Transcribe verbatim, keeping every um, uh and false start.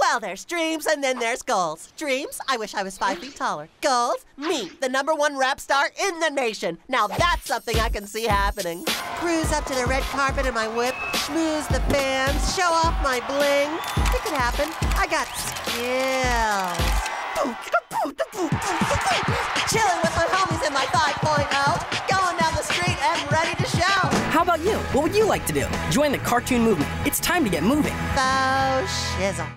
Well, there's dreams and then there's goals. Dreams, I wish I was five feet taller. Goals, me, the number one rap star in the nation. Now that's something I can see happening. Cruise up to the red carpet in my whip, schmooze the fans, show off my bling. It could happen. I got skills. Chilling with my homies in my five point oh, going down the street and ready to show. How about you? What would you like to do? Join the cartoon movement. It's time to get moving. Faux shizzle.